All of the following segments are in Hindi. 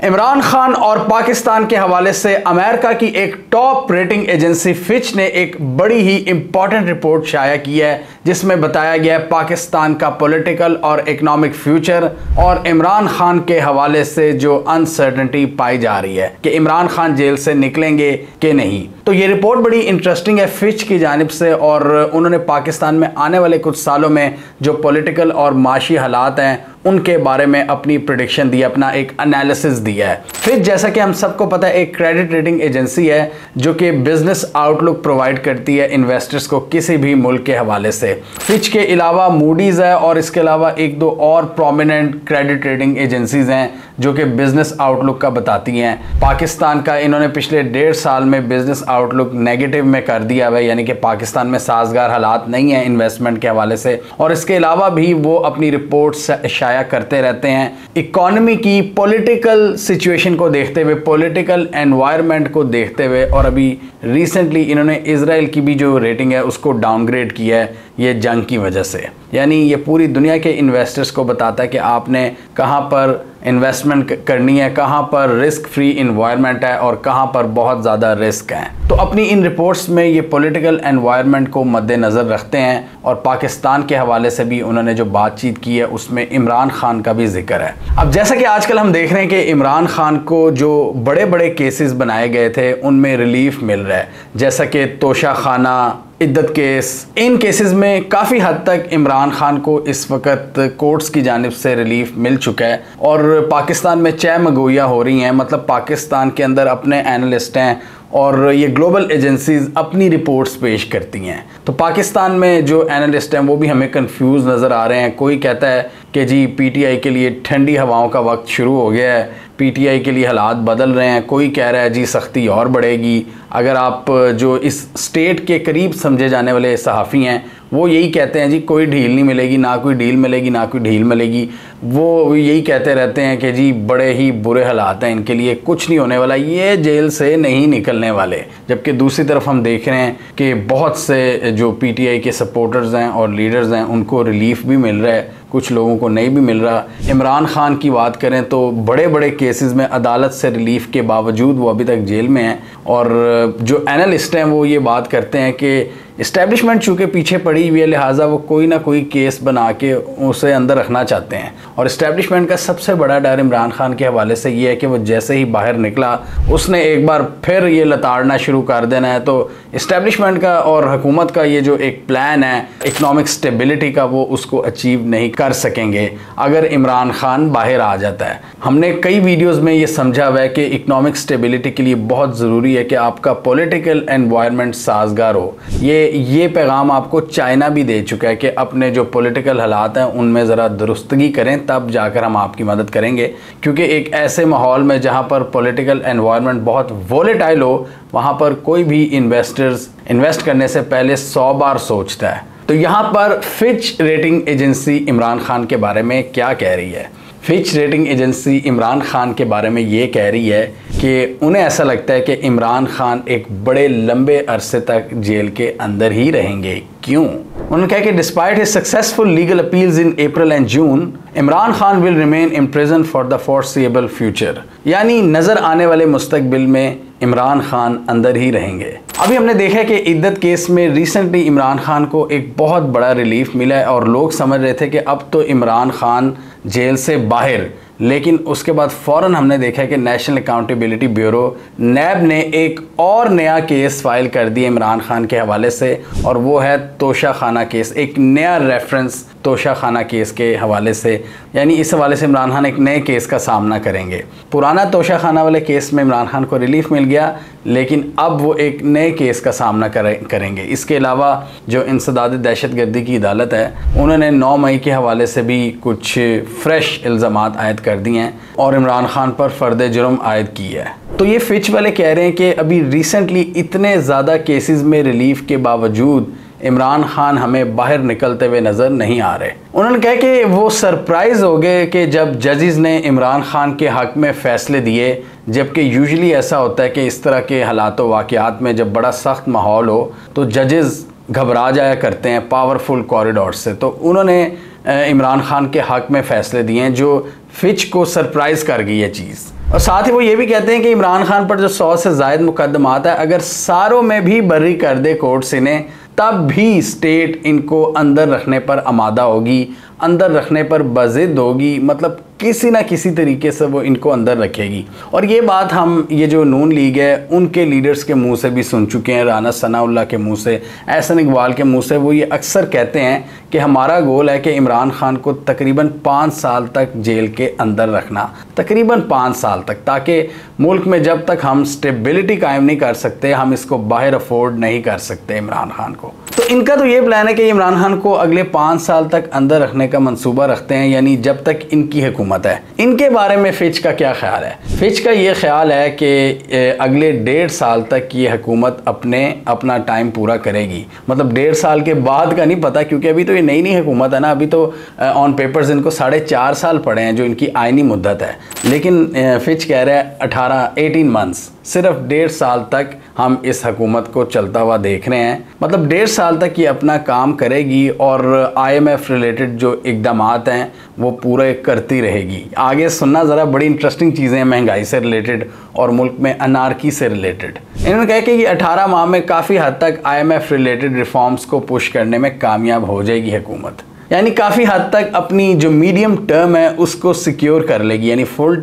इमरान खान और पाकिस्तान के हवाले से अमेरिका की एक टॉप रेटिंग एजेंसी फिच ने एक बड़ी ही इंपॉर्टेंट रिपोर्ट शाया की है, जिसमें बताया गया है पाकिस्तान का पॉलिटिकल और इकोनॉमिक फ्यूचर और इमरान खान के हवाले से जो अनसर्टेनिटी पाई जा रही है कि इमरान खान जेल से निकलेंगे कि नहीं। तो ये रिपोर्ट बड़ी इंटरेस्टिंग है फिच की जानिब से, और उन्होंने पाकिस्तान में आने वाले कुछ सालों में जो पॉलिटिकल और माशी हालात हैं उनके बारे में अपनी प्रेडिक्शन दी, अपना एक एनालिसिस दिया है। फिच जैसा कि हम सबको पता है एक क्रेडिट रेटिंग एजेंसी है जो कि बिजनेस आउटलुक प्रोवाइड करती है इन्वेस्टर्स को किसी भी मुल्क के हवाले से। फिच के अलावा मूडीज है और इसके अलावा एक दो और प्रोमिनेंट क्रेडिट रेटिंग एजेंसीज हैं जो कि बिजनेस आउटलुक का बताती हैं। पाकिस्तान का इन्होंने पिछले 1.5 साल में बिजनेस आउटलुक नेगेटिव में कर दिया है, यानी कि पाकिस्तान में साजगार हालात नहीं है इन्वेस्टमेंट के हवाले से। और इसके अलावा भी वो अपनी रिपोर्ट शाया करते रहते हैं इकोनॉमी की पॉलिटिकल सिचुएशन को देखते हुए, पॉलिटिकल एनवायरनमेंट को देखते हुए। और अभी रिसेंटली इन्होंने इजराइल की भी जो रेटिंग है उसको डाउनग्रेड किया है ये जंग की वजह से। यानी ये पूरी दुनिया के इन्वेस्टर्स को बताता है कि आपने कहाँ पर इन्वेस्टमेंट करनी है, कहाँ पर रिस्क फ्री इन्वायरमेंट है और कहाँ पर बहुत ज़्यादा रिस्क है। तो अपनी इन रिपोर्ट्स में ये पॉलिटिकल एनवायरनमेंट को मद्देनज़र रखते हैं और पाकिस्तान के हवाले से भी उन्होंने जो बातचीत की है उसमें इमरान खान का भी जिक्र है। अब जैसा कि आजकल हम देख रहे हैं कि इमरान खान को जो बड़े बड़े केसेस बनाए गए थे उनमें रिलीफ मिल रहा है, जैसा कि तोशा खाना, इद्दत केस। इन केसेस में काफ़ी हद तक इमरान खान को इस वक्त कोर्ट्स की जानिब से रिलीफ मिल चुका है और पाकिस्तान में चहमगोइयाँ हो रही हैं। मतलब पाकिस्तान के अंदर अपने एनालिस्ट हैं और ये ग्लोबल एजेंसीज अपनी रिपोर्ट्स पेश करती हैं। तो पाकिस्तान में जो एनालिस्ट हैं वो भी हमें कंफ्यूज नज़र आ रहे हैं। कोई कहता है कि जी पीटीआई के लिए ठंडी हवाओं का वक्त शुरू हो गया है, पीटीआई के लिए हालात बदल रहे हैं। कोई कह रहा है जी सख्ती और बढ़ेगी। अगर आप जो इस स्टेट के करीब समझे जाने वाले सहाफ़ी हैं वो यही कहते हैं जी कोई ढील नहीं मिलेगी, ना कोई डील मिलेगी, ना कोई ढील मिलेगी। वो यही कहते रहते हैं कि जी बड़े ही बुरे हालात हैं इनके लिए, कुछ नहीं होने वाला, ये जेल से नहीं निकलने वाले। जबकि दूसरी तरफ हम देख रहे हैं कि बहुत से जो पीटीआई के सपोर्टर्स हैं और लीडर्स हैं उनको रिलीफ भी मिल रहा है, कुछ लोगों को नहीं भी मिल रहा। इमरान खान की बात करें तो बड़े बड़े केसेस में अदालत से रिलीफ के बावजूद वो अभी तक जेल में हैं। और जो एनालिस्ट हैं वो ये बात करते हैं कि इस्टेब्लिशमेंट चूँकि पीछे पड़ी हुई है, लिहाजा वो कोई ना कोई केस बना के उसे अंदर रखना चाहते हैं। और इस्टेब्लिशमेंट का सबसे बड़ा डर इमरान खान के हवाले से ये है कि वो जैसे ही बाहर निकला उसने एक बार फिर ये लताड़ना शुरू कर देना है। तो इस्टेब्लिशमेंट का और हुकूमत का ये जो एक प्लान है इकनॉमिक स्टेबिलिटी का, वो उसको अचीव नहीं कर सकेंगे अगर इमरान खान बाहर आ जाता है। हमने कई वीडियोज़ में ये समझा हुआ है कि इकनॉमिक स्टेबिलिटी के लिए बहुत ज़रूरी है कि आपका पॉलिटिकल एनवायरनमेंट साजगार हो। ये पैगाम आपको चाइना भी दे चुका है कि अपने जो पॉलिटिकल हालात हैं उनमें ज़रा दुरुस्तगी करें, तब जाकर हम आपकी मदद करेंगे। क्योंकि एक ऐसे माहौल में जहाँ पर पॉलिटिकल एनवायरनमेंट बहुत वोलेटाइल हो, वहाँ पर कोई भी इन्वेस्टर्स इन्वेस्ट करने से पहले 100 बार सोचता है। तो यहाँ पर Fitch rating agency Imran Khan के बारे में क्या कह रही है? Fitch rating agency Imran Khan के बारे में ये कह रही है कि उन्हें ऐसा लगता है कि इमरान खान एक बड़े लंबे अरसे तक जेल के अंदर ही रहेंगे। क्यों? उन्होंने कहा कि despite his successful legal appeals in April and June, Imran Khan will remain in prison for the foreseeable future. यानी नज़र आने वाले मुस्तकबिल में इमरान खान अंदर ही रहेंगे। अभी हमने देखा है कि इद्दत केस में रिसेंटली इमरान खान को एक बहुत बड़ा रिलीफ मिला है और लोग समझ रहे थे कि अब तो इमरान खान जेल से बाहर। लेकिन उसके बाद फ़ौरन हमने देखा कि नेशनल अकाउंटेबिलिटी ब्यूरो नैब ने एक और नया केस फाइल कर दिया इमरान खान के हवाले से, और वो है तोशा खाना केस। एक नया रेफरेंस तोशा खाना केस के हवाले से, यानी इस हवाले से इमरान खान एक नए केस का सामना करेंगे। पुराना तोशा खाना वाले केस में इमरान खान को रिलीफ मिल गया, लेकिन अब वो एक नए केस का सामना करेंगे। इसके अलावा जो इंसदाद दहशतगर्दी की अदालत है उन्होंने 9 मई के हवाले से भी कुछ फ्रेश इल्ज़ामात आयद कर दिए हैं और इमरान खान पर फ़र्द जुर्म आयद की है। तो ये फिच वाले कह रहे हैं कि अभी रिसेंटली इतने ज़्यादा केसेस में रिलीफ के बावजूद इमरान खान हमें बाहर निकलते हुए नज़र नहीं आ रहे। उन्होंने कहा कि वो सरप्राइज़ हो गए कि जब जजेस ने इमरान खान के हक़ में फ़ैसले दिए, जबकि यूजुअली ऐसा होता है कि इस तरह के हालात व वाक़यात में जब बड़ा सख्त माहौल हो तो जजेस घबरा जाया करते हैं पावरफुल कॉरिडोर से। तो उन्होंने इमरान खान के हक़ में फ़ैसले दिए हैं जो फिच को सरप्राइज़ कर गई है चीज़। और साथ ही वो ये भी कहते हैं कि इमरान खान पर जो 100 से ज़ायद मुकदमात है, अगर सारों में भी बरी कर दे कोर्ट्स इन्हें, तब भी स्टेट इनको अंदर रखने पर आमादा होगी, अंदर रखने पर बज़िद होगी, मतलब किसी ना किसी तरीके से वो इनको अंदर रखेगी। और ये बात हम ये जो नून लीग है उनके लीडर्स के मुंह से भी सुन चुके हैं, राना सनाउल्लाह के मुंह से, एहसन इकबाल के मुंह से। वो ये अक्सर कहते हैं कि हमारा गोल है कि इमरान खान को तकरीबन 5 साल तक जेल के अंदर रखना, तकरीबन 5 साल तक, ताकि मुल्क में जब तक हम स्टेबिलिटी कायम नहीं कर सकते, हम इसको बाहर अफोर्ड नहीं कर सकते इमरान खान को। तो इनका तो ये प्लान है कि इमरान खान को अगले 5 साल तक अंदर रखने का मंसूबा रखते हैं, यानी जब तक इनकी हुकूमत है। इनके बारे में फिच का क्या ख्याल है? फिच का ये ख्याल है कि अगले 1.5 साल तक ये हुकूमत अपना टाइम पूरा करेगी। मतलब 1.5 साल के बाद का नहीं पता, क्योंकि अभी तो ये नई हुकूमत है ना, अभी तो ऑन पेपर्स इनको 4.5 साल पड़े हैं जो इनकी आइनी मुद्दत है। लेकिन फिच कह रहा है 18 मंथ्स, सिर्फ 1.5 साल तक हम इस हुकूमत को चलता हुआ देख रहे हैं। मतलब 1.5 साल तक ये अपना काम करेगी और IMF रिलेटेड जो इक़दामात हैं वो पूरे करती रहेगी। आगे सुनना ज़रा, बड़ी इंटरेस्टिंग चीज़ें हैं महंगाई से रिलेटेड और मुल्क में अनारकी से रिलेटेड। इन्होंने कहा कि ये 18 माह में काफ़ी हद तक IMF रिलेटेड रिफॉर्म्स को पुश करने में कामयाब हो जाएगी हुकूमत, यानी काफ़ी हद तक अपनी जो मीडियम टर्म है उसको सिक्योर कर लेगी। यानी फुल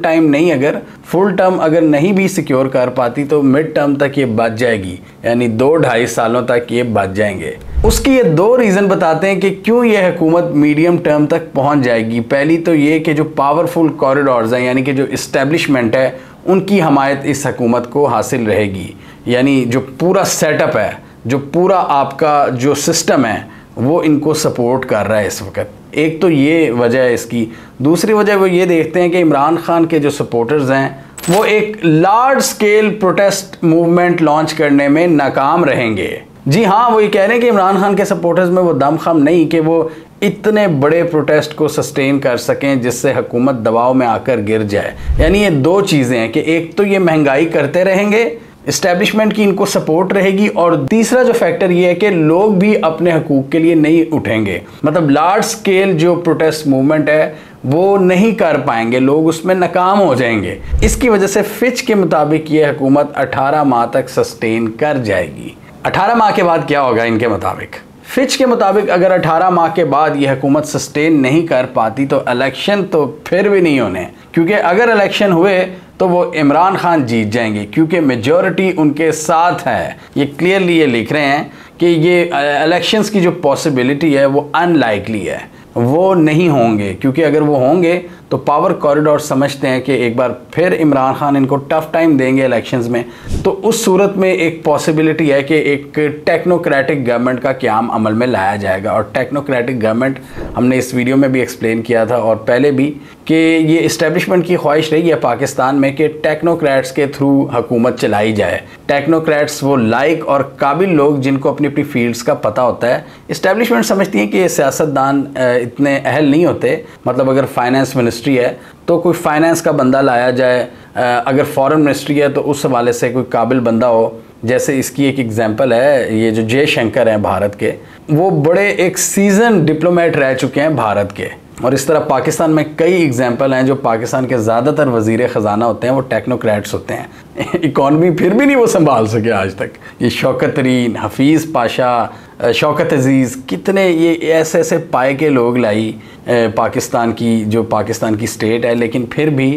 टर्म अगर नहीं भी सिक्योर कर पाती तो मिड टर्म तक ये बच जाएगी, यानी 2-2.5 सालों तक ये बच जाएंगे। उसकी ये 2 रीज़न बताते हैं कि क्यों ये हुकूमत मीडियम टर्म तक पहुंच जाएगी। पहली तो ये कि जो पावरफुल कॉरिडोर्स हैं, यानी कि जो इस्टेब्लिशमेंट है, उनकी हमायत इस हुकूमत को हासिल रहेगी। यानी जो पूरा सेटअप है, जो पूरा आपका जो सिस्टम है, वो इनको सपोर्ट कर रहा है इस वक्त। एक तो ये वजह है इसकी। दूसरी वजह वो ये देखते हैं कि इमरान खान के जो सपोर्टर्स हैं वो एक large scale protest movement launch करने में नाकाम रहेंगे। जी हाँ, वो ये कह रहे हैं कि इमरान खान के सपोर्टर्स में वो दमखम नहीं कि वो इतने बड़े प्रोटेस्ट को सस्टेन कर सकें जिससे हुकूमत दबाव में आकर गिर जाए। यानी ये 2 चीज़ें हैं कि एक तो ये महंगाई करते रहेंगे, इस्टेब्लिशमेंट की इनको सपोर्ट रहेगी, और तीसरा जो फैक्टर ये है कि लोग भी अपने हकूक़ के लिए नहीं उठेंगे। मतलब लार्ज स्केल जो प्रोटेस्ट मूवमेंट है वो नहीं कर पाएंगे, लोग उसमें नाकाम हो जाएंगे। इसकी वजह से फिच के मुताबिक ये हुकूमत 18 माह तक सस्टेन कर जाएगी। 18 माह के बाद क्या होगा इनके मुताबिक? फिच के मुताबिक अगर 18 माह के बाद ये हुकूमत सस्टेन नहीं कर पाती तो इलेक्शन तो फिर भी नहीं होने, क्योंकि अगर इलेक्शन हुए तो वो इमरान खान जीत जाएंगे, क्योंकि मेजॉरिटी उनके साथ है। ये क्लियरली ये लिख रहे हैं कि ये इलेक्शंस की जो पॉसिबिलिटी है वो अनलाइकली है, वो नहीं होंगे, क्योंकि अगर वो होंगे तो पावर कॉरिडोर समझते हैं कि एक बार फिर इमरान खान इनको टफ टाइम देंगे इलेक्शंस में। तो उस सूरत में एक पॉसिबिलिटी है कि एक टेक्नोक्रेटिक गवर्नमेंट का क़याम अमल में लाया जाएगा। और टेक्नोक्रेटिक गवर्नमेंट हमने इस वीडियो में भी एक्सप्लेन किया था और पहले भी कि ये इस्टेब्लिशमेंट की ख्वाहिश रही है पाकिस्तान में कि टेक्नोक्रेट्स के थ्रू हुकूमत चलाई जाए। टेक्नोक्रेट्स वो लाइक और काबिल लोग जिनको अपनी अपनी फील्ड्स का पता होता है। इस्टेब्लिशमेंट समझती है कि ये सियासतदान इतने अहल नहीं होते। मतलब अगर फाइनेंस मिनिस्ट्री है तो कोई फाइनेंस का बंदा लाया जाए, अगर फॉरेन मिनिस्ट्री है तो उस हवाले से कोई काबिल बंदा हो। जैसे इसकी एक एग्जांपल है, ये जो जयशंकर हैं भारत के, वो बड़े एक सीजन डिप्लोमेट रह चुके हैं भारत के। और इस तरह पाकिस्तान में कई एग्जांपल हैं जो पाकिस्तान के ज़्यादातर वज़ीर ख़जाना होते हैं वो टेक्नोक्रेट्स होते हैं। इकॉनमी फिर भी नहीं वो संभाल सके आज तक। ये शौकत तरीन, हफीज़ पाशा, शौकत अज़ीज़, कितने ये ऐसे ऐसे पाए के लोग लाई पाकिस्तान की, जो पाकिस्तान की स्टेट है, लेकिन फिर भी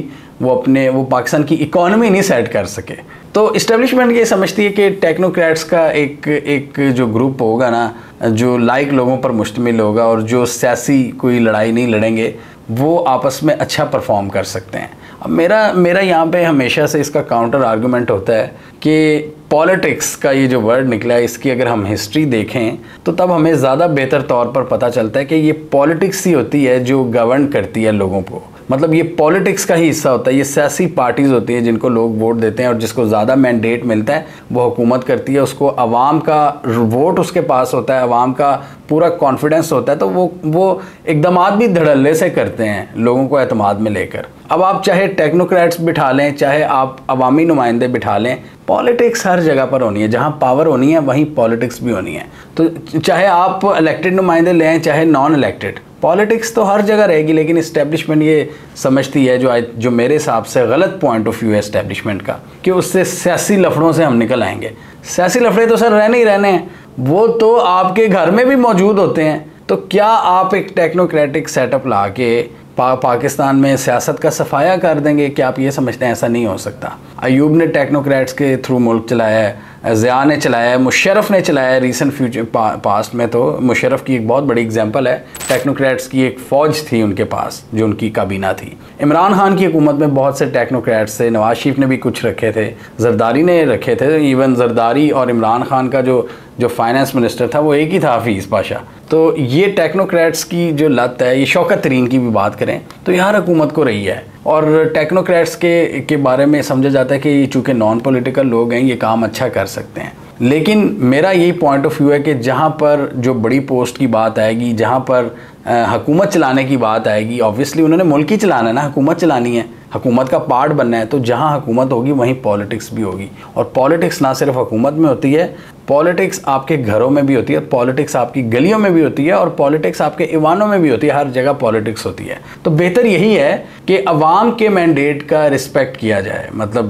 वो पाकिस्तान की इकॉनमी नहीं सेट कर सके। तो इस्टेब्लिशमेंट ये समझती है कि टेक्नोक्रेट्स का एक जो ग्रुप होगा ना, जो लाइक लोगों पर मुश्तमिल होगा और जो सियासी कोई लड़ाई नहीं लड़ेंगे, वो आपस में अच्छा परफॉर्म कर सकते हैं। अब मेरा यहाँ पे हमेशा से इसका काउंटर आर्गूमेंट होता है कि पॉलिटिक्स का ये जो वर्ड निकला है, इसकी अगर हम हिस्ट्री देखें तो तब हमें ज़्यादा बेहतर तौर पर पता चलता है कि ये पॉलिटिक्स ही होती है जो गवर्न करती है लोगों को। मतलब ये पॉलिटिक्स का ही हिस्सा होता है। ये सियासी पार्टीज़ होती है जिनको लोग वोट देते हैं और जिसको ज़्यादा मैंडेट मिलता है वो हुकूमत करती है। उसको अवाम का वोट उसके पास होता है, अवाम का पूरा कॉन्फिडेंस होता है, तो वो इक़दामात भी धड़ल्ले से करते हैं लोगों को एतमाद में लेकर। अब आप चाहे टेक्नोक्रेट्स बिठा लें, चाहे आप अवामी नुमाइंदे बिठा लें, पॉलिटिक्स हर जगह पर होनी है। जहाँ पावर होनी है वहीं पॉलिटिक्स भी होनी है। तो चाहे आप इलेक्टेड नुमाइंदे लें चाहे नॉन इलेक्टेड, पॉलिटिक्स तो हर जगह रहेगी, लेकिन इस्टेब्लिशमेंट ये समझती है, जो मेरे हिसाब से गलत पॉइंट ऑफ व्यू है इस्टेब्लिशमेंट का, कि उससे सियासी लफड़ों से हम निकल आएंगे। सियासी लफड़े तो सर रहने ही रहने हैं, वो तो आपके घर में भी मौजूद होते हैं। तो क्या आप एक टेक्नोक्रेटिक सेटअप ला के पाकिस्तान में सियासत का सफाया कर देंगे? क्या आप ये समझते हैं? ऐसा नहीं हो सकता। अयूब ने टेक्नोक्रेट्स के थ्रू मुल्क चलाया है, ज़िया ने चलाया है, मुशर्रफ ने चलाया है रिसेंट फ्यूचर पास्ट में। तो मुशर्रफ की एक बहुत बड़ी एग्जांपल है, टेक्नोक्रेट्स की एक फ़ौज थी उनके पास जो उनकी काबीना थी। इमरान खान की हुकूमत में बहुत से टेक्नोक्रेट्स थे, नवाज शरीफ ने भी कुछ रखे थे, जरदारी ने रखे थे। इवन जरदारी और इमरान खान का जो फाइनेंस मिनिस्टर था वो एक ही था, हफीज़ पाशा। तो ये टेक्नोक्रेट्स की जो लत है, ये शौकत तरीन की भी बात करें तो यहाँ हुकूमत को रही है। और टेक्नोक्रेट्स के बारे में समझा जाता है कि ये चूँकि नॉन पॉलिटिकल लोग हैं, ये काम अच्छा कर सकते हैं। लेकिन मेरा यही पॉइंट ऑफ व्यू है कि जहाँ पर जो बड़ी पोस्ट की बात आएगी, जहाँ पर हुकूमत चलाने की बात आएगी, ऑब्वियसली उन्होंने मुल्क ही चलाना है ना, हुकूमत चलानी है, हुकूमत का पार्ट बनना है। तो जहाँ हुकूमत होगी वहीं पॉलिटिक्स भी होगी। और पॉलिटिक्स ना सिर्फ हुकूमत में होती है, पॉलिटिक्स आपके घरों में भी होती है, पॉलिटिक्स आपकी गलियों में भी होती है, और पॉलिटिक्स आपके ईवानों में भी होती है। हर जगह पॉलिटिक्स होती है। तो बेहतर यही है कि अवाम के मैंडेट का रिस्पेक्ट किया जाए।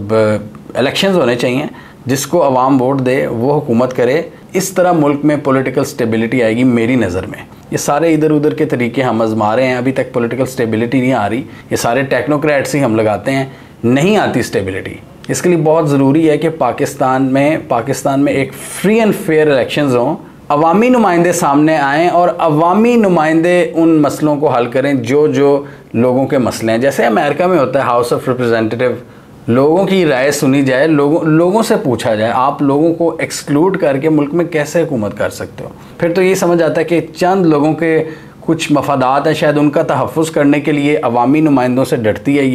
मतलब इलेक्शंस होने चाहिए, जिसको अवाम वोट दे वो हुकूमत करे। इस तरह मुल्क में पॉलिटिकल स्टेबिलिटी आएगी मेरी नज़र में। ये सारे इधर उधर के तरीके हम आजमा रहे हैं, अभी तक पॉलिटिकल स्टेबिलिटी नहीं आ रही। ये सारे टेक्नोक्रेट्स ही हम लगाते हैं, नहीं आती स्टेबिलिटी। इसके लिए बहुत ज़रूरी है कि पाकिस्तान में एक फ्री एंड फेयर इलेक्शंस हों, अवामी नुमाइंदे सामने आएँ और अवामी नुमाइंदे उन मसलों को हल करें जो लोगों के मसले हैं। जैसे अमेरिका में होता है हाउस ऑफ रिप्रेजेंटेटिव, लोगों की राय सुनी जाए, लोगों से पूछा जाए। आप लोगों को एक्सक्लूड करके मुल्क में कैसे हुकूमत कर सकते हो? फिर तो ये समझ आता है कि चंद लोगों के कुछ मफादात हैं, शायद उनका तहफ़्फ़ुज़ करने के लिए अवामी नुमाइंदों से डरती है ये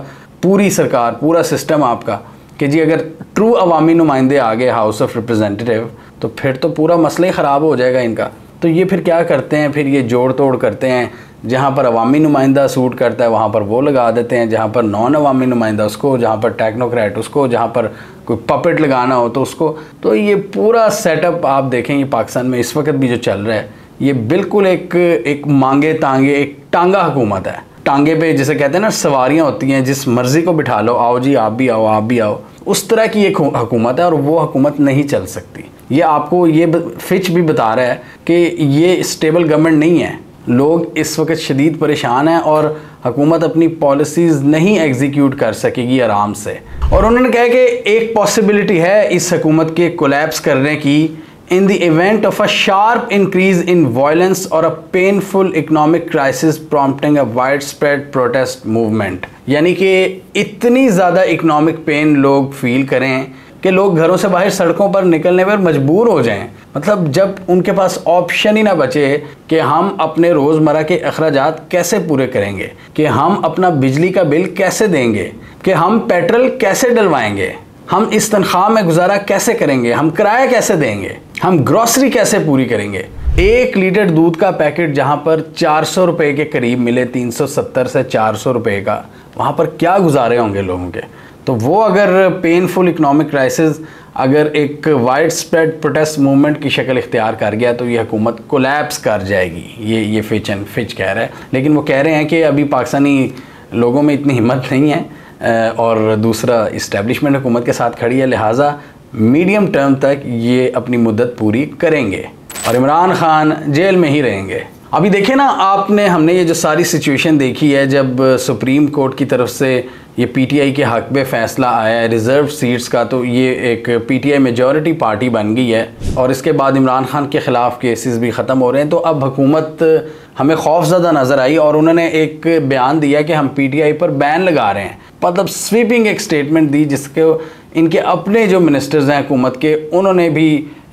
पूरी सरकार, पूरा सिस्टम आपका, कि जी अगर ट्रू अवामी नुमाइंदे आ गए हाउस ऑफ रिप्रेजेंटेटिव तो फिर तो पूरा मसला ही ख़राब हो जाएगा इनका। तो ये फिर क्या करते हैं, फिर ये जोड़ तोड़ करते हैं। जहाँ पर अवामी नुमाइंदा सूट करता है वहाँ पर वो लगा देते हैं, जहाँ पर नॉन अवामी नुमाइंदा उसको, जहाँ पर टेक्नोक्रेट उसको, जहाँ पर कोई पपेट लगाना हो तो उसको। तो ये पूरा सेटअप आप देखेंगे पाकिस्तान में इस वक्त भी जो चल रहा है, ये बिल्कुल एक मांगे तांगे, एक टांगा हुकूमत है। टांगे पे जिसे कहते हैं ना सवारियाँ होती हैं, जिस मर्जी को बिठा लो, आओ जी आप भी आओ, आप भी आओ, उस तरह की एक हुकूमत है। और वो हुकूमत नहीं चल सकती। ये आपको ये फिच भी बता रहा है कि ये स्टेबल गवर्नमेंट नहीं है। लोग इस वक्त शदीद परेशान हैं और हुकूमत अपनी पॉलिसीज़ नहीं एग्जीक्यूट कर सकेगी आराम से। और उन्होंने कहा कि एक पॉसिबिलिटी है इस हुकूमत के कोलैप्स करने की, in the event of a sharp increase in violence और a painful economic crisis prompting a widespread protest movement. यानी कि इतनी ज़्यादा इकोनॉमिक पेन लोग फील करें कि लोग घरों से बाहर सड़कों पर निकलने पर मजबूर हो जाएं। मतलब जब उनके पास ऑप्शन ही ना बचे कि हम अपने रोज़मर्रा के अखराजात कैसे पूरे करेंगे, कि हम अपना बिजली का बिल कैसे देंगे, कि हम पेट्रोल कैसे डलवाएंगे, हम इस तनख्वाह में गुजारा कैसे करेंगे, हम किराया कैसे देंगे, हम ग्रॉसरी कैसे पूरी करेंगे। 1 लीटर दूध का पैकेट जहाँ पर 400 रुपये के करीब मिले, 370 से 400 रुपये का, वहाँ पर क्या गुजारे होंगे लोगों के। तो वो अगर पेनफुल इकोनॉमिक क्राइसिस अगर एक वाइड स्प्रेड प्रोटेस्ट मूवमेंट की शक्ल इख्तियार कर गया तो ये हुकूमत कोलैप्स कर जाएगी। ये फिच कह रहा है। लेकिन वो कह रहे हैं कि अभी पाकिस्तानी लोगों में इतनी हिम्मत नहीं है और दूसरा इस्टेब्लिशमेंट हुकूमत के साथ खड़ी है, लिहाजा मीडियम टर्म तक ये अपनी मुद्दत पूरी करेंगे और इमरान खान जेल में ही रहेंगे। अभी देखें ना आपने, हमने ये जो सारी सिचुएशन देखी है जब सुप्रीम कोर्ट की तरफ से ये पीटीआई के हक में फ़ैसला आया है रिज़र्व सीट्स का, तो ये एक पीटीआई मेजॉरिटी पार्टी बन गई है और इसके बाद इमरान खान के ख़िलाफ़ केसेस भी ख़त्म हो रहे हैं। तो अब हुकूमत हमें खौफज़दा नज़र आई और उन्होंने एक बयान दिया कि हम पीटीआई पर बैन लगा रहे हैं। मतलब स्वीपिंग एक स्टेटमेंट दी जिसके इनके अपने जो मिनिस्टर्स हैं हुकूमत के, उन्होंने भी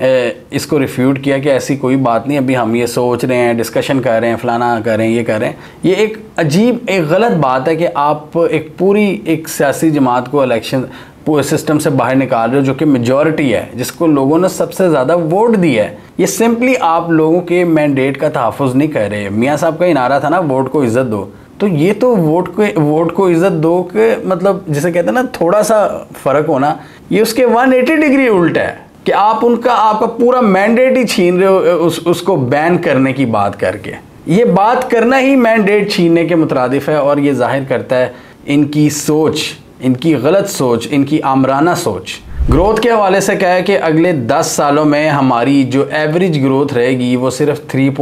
इसको रिफ्यूट किया कि ऐसी कोई बात नहीं, अभी हम ये सोच रहे हैं, डिस्कशन कर रहे हैं, फलाना कर रहे हैं, ये कर रहे हैं। ये एक अजीब, एक गलत बात है कि आप एक पूरी एक सियासी जमात को इलेक्शन पूरे सिस्टम से बाहर निकाल रहे हो जो कि मेजॉरिटी है, जिसको लोगों ने सबसे ज़्यादा वोट दिया है। ये सिंपली आप लोगों के मैंडेट का तहफ़्फ़ुज़ नहीं कर रहे। मियाँ साहब का ही नारा था ना, वोट को इज़्ज़त दो, तो ये तो वोट को इज़्ज़त दो के मतलब जिसे कहते हैं ना थोड़ा सा फ़र्क होना, ये उसके 180 डिग्री उल्टा है कि आप आपका पूरा मैंडेट ही छीन रहे हो उसको बैन करने की बात करके। ये बात करना ही मैंडेट छीनने के मुतरादिफ है और ये जाहिर करता है इनकी सोच, इनकी गलत सोच, इनकी आमराना सोच। ग्रोथ के हवाले से क्या है कि अगले 10 सालों में हमारी जो एवरेज ग्रोथ रहेगी वो सिर्फ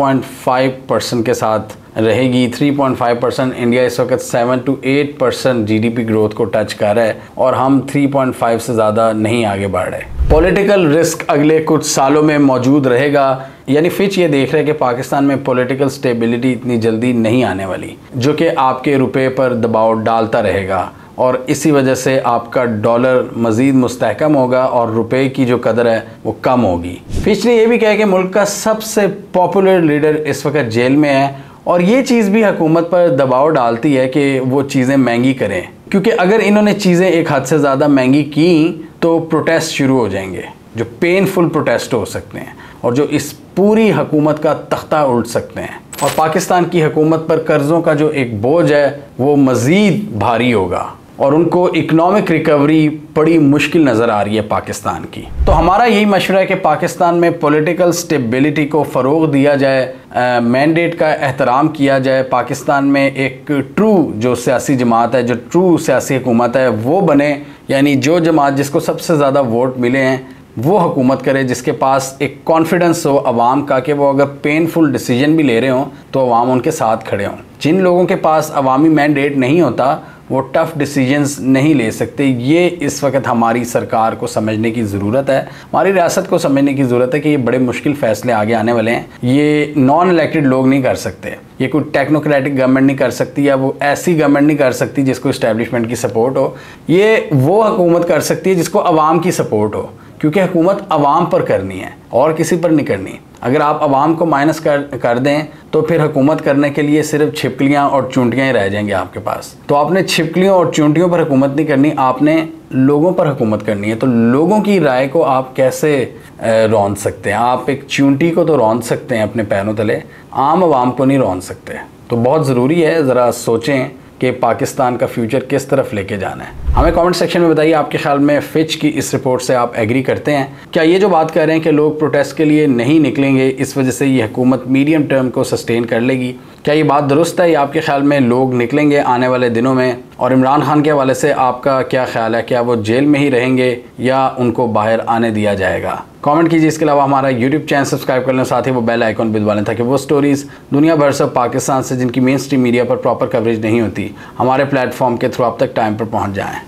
3.5% के साथ रहेगी। 3.5%। इंडिया इस वक्त 7 to 8% GDP ग्रोथ को टच कर रहा है और हम 3.5 से ज़्यादा नहीं आगे बढ़ रहे। पॉलिटिकल रिस्क अगले कुछ सालों में मौजूद रहेगा, यानी फिच ये देख रहे हैं कि पाकिस्तान में पॉलिटिकल स्टेबिलिटी इतनी जल्दी नहीं आने वाली, जो कि आपके रुपए पर दबाव डालता रहेगा और इसी वजह से आपका डॉलर मज़ीद मुस्तहकम होगा और रुपए की जो कदर है वो कम होगी। फिच ने यह भी कहा कि मुल्क का सबसे पॉपुलर लीडर इस वक्त जेल में है और ये चीज़ भी हुकूमत पर दबाव डालती है कि वो चीज़ें महंगी करें, क्योंकि अगर इन्होंने चीज़ें एक हद से ज़्यादा महंगी की तो प्रोटेस्ट शुरू हो जाएंगे, जो पेनफुल प्रोटेस्ट हो सकते हैं और जो इस पूरी हुकूमत का तख्ता उल्ट सकते हैं और पाकिस्तान की हुकूमत पर कर्ज़ों का जो एक बोझ है वो मज़ीद भारी होगा और उनको इकोनॉमिक रिकवरी बड़ी मुश्किल नज़र आ रही है पाकिस्तान की। तो हमारा यही मशवरा है कि पाकिस्तान में पॉलिटिकल स्टेबिलिटी को फ़रोग दिया जाए, मैंडेट का एहतराम किया जाए, पाकिस्तान में एक ट्रू जो सियासी जमात है, जो ट्रू सियासी हुकूमत है वो बने, यानी जो जमात जिसको सबसे ज़्यादा वोट मिले हैं वो हुकूमत करे, जिसके पास एक कॉन्फिडेंस हो अवाम का कि वो अगर पेनफुल डिसीजन भी ले रहे हों तो अवाम उनके साथ खड़े हों। जिन लोगों के पास अवामी मैंडेट नहीं होता वो टफ़ डिसीजंस नहीं ले सकते। ये इस वक्त हमारी सरकार को समझने की ज़रूरत है, हमारी रियासत को समझने की ज़रूरत है कि ये बड़े मुश्किल फ़ैसले आगे आने वाले हैं। ये नॉन इलेक्टेड लोग नहीं कर सकते, ये कोई टेक्नोक्रेटिक गवर्नमेंट नहीं कर सकती, या वो ऐसी गवर्नमेंट नहीं कर सकती जिसको इस्टेब्लिशमेंट की सपोर्ट हो। ये वो हुकूमत कर सकती है जिसको अवाम की सपोर्ट हो, क्योंकि हुकूमत अवाम पर करनी है और किसी पर नहीं करनी। अगर आप अवाम को माइनस कर दें तो फिर हुकूमत करने के लिए सिर्फ छिपकलियाँ और चूंटियाँ ही रह जाएंगे आपके पास। तो आपने छिपकलियों और चूंटियों पर हुकूमत नहीं करनी, आपने लोगों पर हुकूमत करनी है। तो लोगों की राय को आप कैसे रौंद सकते हैं? आप एक चूंटी को तो रौंद सकते हैं अपने पैरों तले, आम आवाम को नहीं रौंद सकते। तो बहुत ज़रूरी है ज़रा सोचें कि पाकिस्तान का फ्यूचर किस तरफ लेके जाना है। हमें कमेंट सेक्शन में बताइए आपके ख्याल में फिच की इस रिपोर्ट से आप एग्री करते हैं? क्या ये जो बात कर रहे हैं कि लोग प्रोटेस्ट के लिए नहीं निकलेंगे, इस वजह से ये हुकूमत मीडियम टर्म को सस्टेन कर लेगी, क्या ये बात दुरुस्त है या आपके ख्याल में लोग निकलेंगे आने वाले दिनों में? और इमरान खान के हवाले से आपका क्या ख्याल है, क्या वो जेल में ही रहेंगे या उनको बाहर आने दिया जाएगा? कमेंट कीजिए। इसके अलावा हमारा यूट्यूब चैनल सब्सक्राइब कर लें, साथ ही वो बेल आइकॉन भी दबा लें ताकि वो स्टोरीज़ दुनिया भर से पाकिस्तान से जिनकी मेन स्ट्रीम मीडिया पर प्रॉपर कवरेज नहीं होती हमारे प्लेटफॉर्म के थ्रू आप तक टाइम पर पहुँच जाएँ।